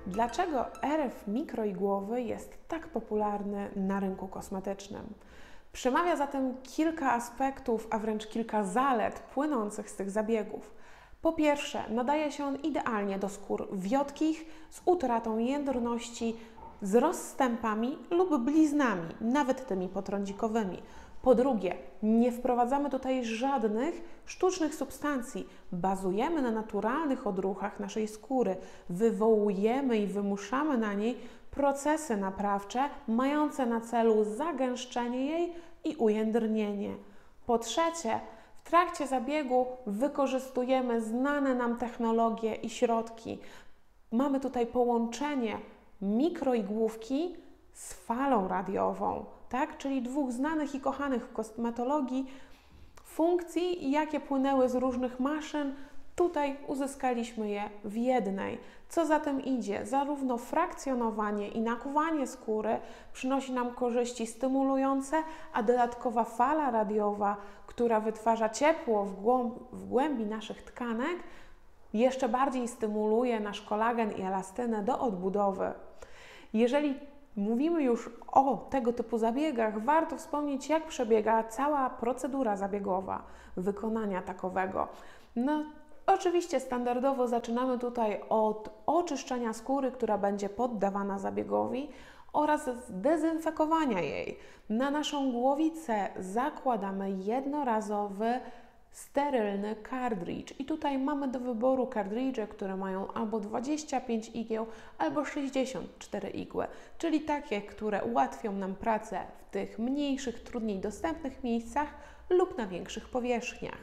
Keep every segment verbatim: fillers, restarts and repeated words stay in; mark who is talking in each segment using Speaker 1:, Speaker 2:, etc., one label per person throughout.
Speaker 1: Dlaczego R F mikroigłowy jest tak popularny na rynku kosmetycznym? Przemawia zatem kilka aspektów, a wręcz kilka zalet płynących z tych zabiegów. Po pierwsze, nadaje się on idealnie do skór wiotkich, z utratą jędrności, z rozstępami lub bliznami, nawet tymi potrądzikowymi. Po drugie, nie wprowadzamy tutaj żadnych sztucznych substancji. Bazujemy na naturalnych odruchach naszej skóry. Wywołujemy i wymuszamy na niej procesy naprawcze mające na celu zagęszczenie jej i ujędrnienie. Po trzecie, w trakcie zabiegu wykorzystujemy znane nam technologie i środki. Mamy tutaj połączenie mikroigłówki z falą radiową, tak? Czyli dwóch znanych i kochanych w kosmetologii funkcji, jakie płynęły z różnych maszyn. Tutaj uzyskaliśmy je w jednej. Co za tym idzie? Zarówno frakcjonowanie i nakuwanie skóry przynosi nam korzyści stymulujące, a dodatkowa fala radiowa, która wytwarza ciepło w, głąb, w głębi naszych tkanek, jeszcze bardziej stymuluje nasz kolagen i elastynę do odbudowy. Jeżeli mówimy już o tego typu zabiegach, warto wspomnieć, jak przebiega cała procedura zabiegowa wykonania takowego. No, oczywiście standardowo zaczynamy tutaj od oczyszczenia skóry, która będzie poddawana zabiegowi, oraz zdezynfekowania jej. Na naszą głowicę zakładamy jednorazowy sterylny kartridż i tutaj mamy do wyboru kartridże, które mają albo dwadzieścia pięć igieł, albo sześćdziesiąt cztery igły, czyli takie, które ułatwią nam pracę w tych mniejszych, trudniej dostępnych miejscach lub na większych powierzchniach.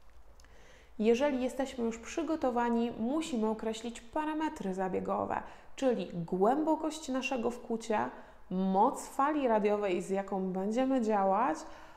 Speaker 1: Jeżeli jesteśmy już przygotowani, musimy określić parametry zabiegowe, czyli głębokość naszego wkłucia, moc fali radiowej, z jaką będziemy działać,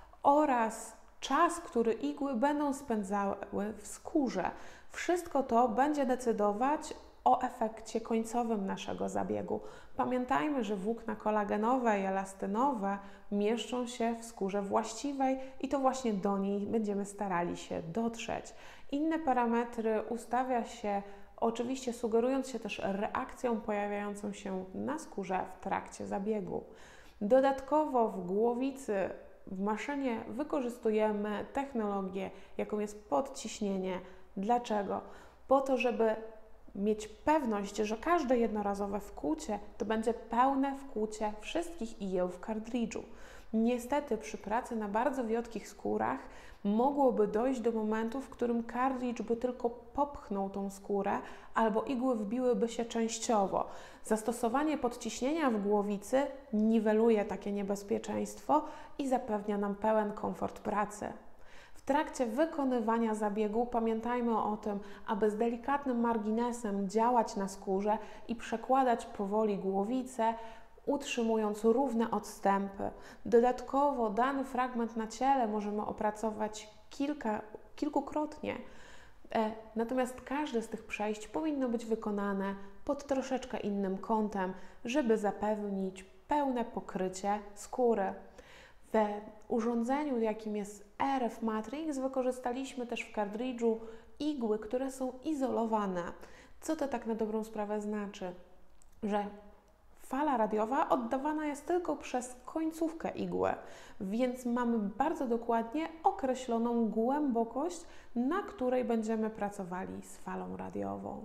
Speaker 1: oraz czas, który igły będą spędzały w skórze. Wszystko to będzie decydować o efekcie końcowym naszego zabiegu. Pamiętajmy, że włókna kolagenowe i elastynowe mieszczą się w skórze właściwej i to właśnie do niej będziemy starali się dotrzeć. Inne parametry ustawia się oczywiście sugerując się też reakcją pojawiającą się na skórze w trakcie zabiegu. Dodatkowo w głowicy w maszynie wykorzystujemy technologię, jaką jest podciśnienie. Dlaczego? Po to, żeby mieć pewność, że każde jednorazowe wkłucie to będzie pełne wkłucie wszystkich igieł w kartridżu. Niestety przy pracy na bardzo wiotkich skórach mogłoby dojść do momentu, w którym kartridż by tylko popchnął tą skórę albo igły wbiłyby się częściowo. Zastosowanie podciśnienia w głowicy niweluje takie niebezpieczeństwo i zapewnia nam pełen komfort pracy. W trakcie wykonywania zabiegu pamiętajmy o tym, aby z delikatnym marginesem działać na skórze i przekładać powoli głowicę, utrzymując równe odstępy. Dodatkowo dany fragment na ciele możemy opracować kilka, kilkukrotnie, e, natomiast każde z tych przejść powinno być wykonane pod troszeczkę innym kątem, żeby zapewnić pełne pokrycie skóry. W urządzeniu, jakim jest R F Matrix, wykorzystaliśmy też w kartridżu igły, które są izolowane. Co to tak na dobrą sprawę znaczy? Że fala radiowa oddawana jest tylko przez końcówkę igły, więc mamy bardzo dokładnie określoną głębokość, na której będziemy pracowali z falą radiową.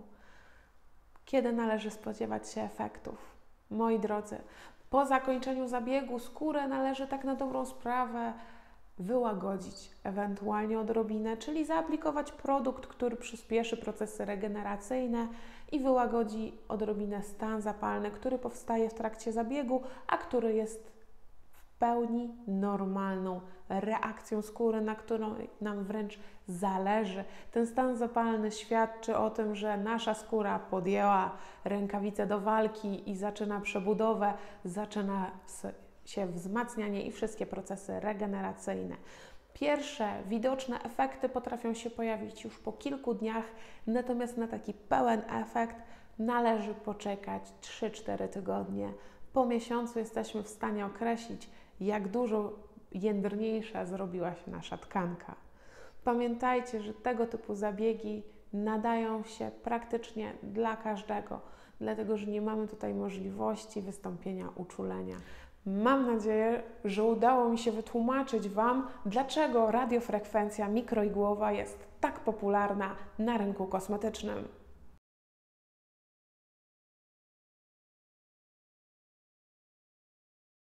Speaker 1: Kiedy należy spodziewać się efektów? Moi drodzy, po zakończeniu zabiegu skórę należy tak na dobrą sprawę wyłagodzić, ewentualnie odrobinę, czyli zaaplikować produkt, który przyspieszy procesy regeneracyjne i wyłagodzi odrobinę stan zapalny, który powstaje w trakcie zabiegu, a który jest w pełni normalną reakcją skóry, na którą nam wręcz zależy. Ten stan zapalny świadczy o tym, że nasza skóra podjęła rękawice do walki i zaczyna przebudowę, zaczyna się wzmacnianie i wszystkie procesy regeneracyjne. Pierwsze widoczne efekty potrafią się pojawić już po kilku dniach, natomiast na taki pełen efekt należy poczekać trzy cztery tygodnie. Po miesiącu jesteśmy w stanie określić, jak dużo jędrniejsza zrobiła się nasza tkanka. Pamiętajcie, że tego typu zabiegi nadają się praktycznie dla każdego, dlatego że nie mamy tutaj możliwości wystąpienia uczulenia. Mam nadzieję, że udało mi się wytłumaczyć Wam, dlaczego radiofrekwencja mikroigłowa jest tak popularna na rynku kosmetycznym.